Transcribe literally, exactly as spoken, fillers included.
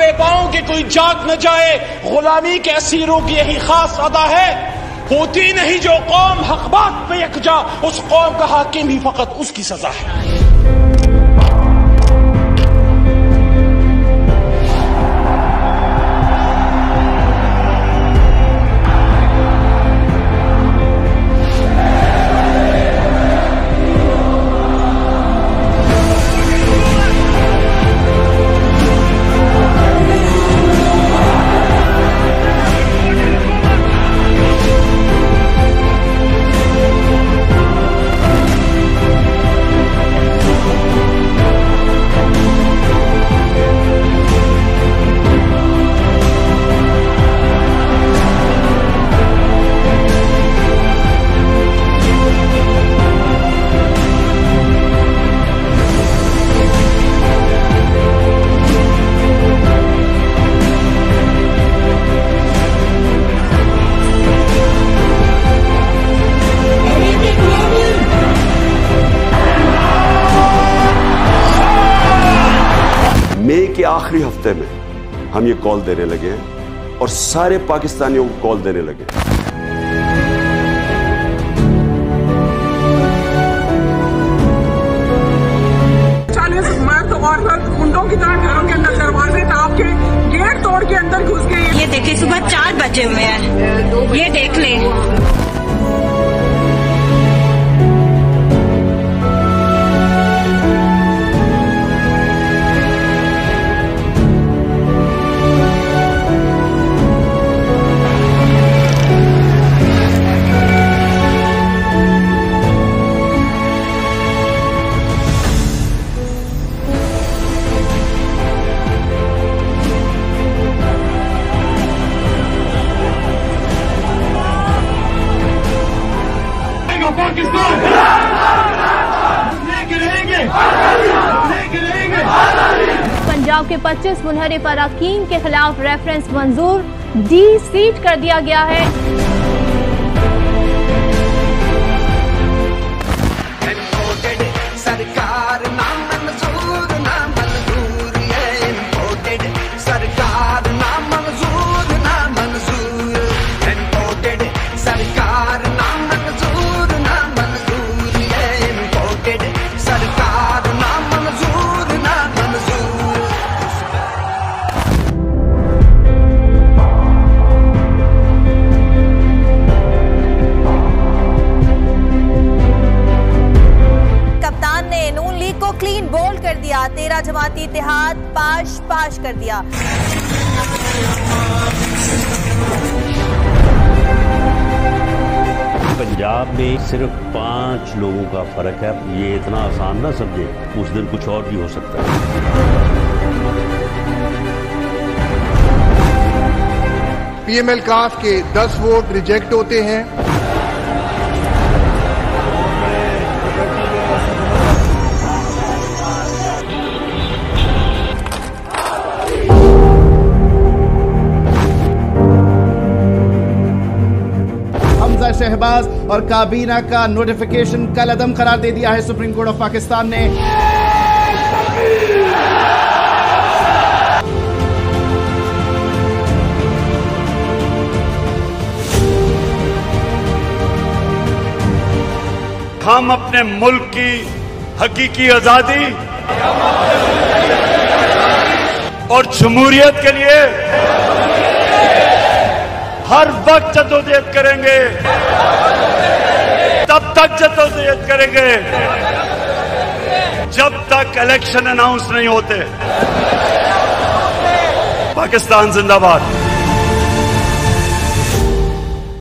दबे पांव कि कोई जाग न जाए, गुलामी के असीरों की यही खास अदा है। होती नहीं जो कौम हक बात पे यकजा, उस कौम का हाकिम ही फकत उसकी सजा है। मई के आखिरी हफ्ते में हम ये कॉल देने लगे हैं और सारे पाकिस्तानियों को कॉल देने लगे। चालीस मर्द औरत गुंडों की तरह घरों के अंदर दरवाजे टाप के गेट तोड़ के अंदर घुस गए। ये देखिए सुबह चार बजे हुए हैं, ये देख लें। पाकिस्तान लेके रहेंगे, लेके रहेंगे। पंजाब के पच्चीस मुनहरिफ अरकान के खिलाफ रेफरेंस मंजूर, डी सीट कर दिया गया है। सरकार ना मंजूर, ना मंजूर, ये इम्पोर्टेड सरकार ना मंजूर, ना मंजूर, इम्पोर्टेड सरकार ना मंजूर, ना मंजूर, ये इम्पोर्टेड सरकार ना मंजूर, ना मंजूर। कप्तान ने नून लीग को क्लीन बोल्ड कर दिया, तेरह जमाती इत्तेहाद पाश पाश कर दिया। पंजाब में सिर्फ पांच लोगों का फर्क है, ये इतना आसान ना समझे, उस दिन कुछ और भी हो सकता है। पीएमएल काफ के दस वोट रिजेक्ट होते हैं। हमजा शहबाज और काबीना का नोटिफिकेशन कल अदम करार दे दिया है सुप्रीम कोर्ट ऑफ पाकिस्तान ने। हम अपने मुल्क की हकीकी आजादी और जमहूरियत के लिए हर वक्त जद्दोजहद करेंगे, तब तक जद्दोजहद करेंगे जब तक इलेक्शन अनाउंस नहीं होते। पाकिस्तान जिंदाबाद।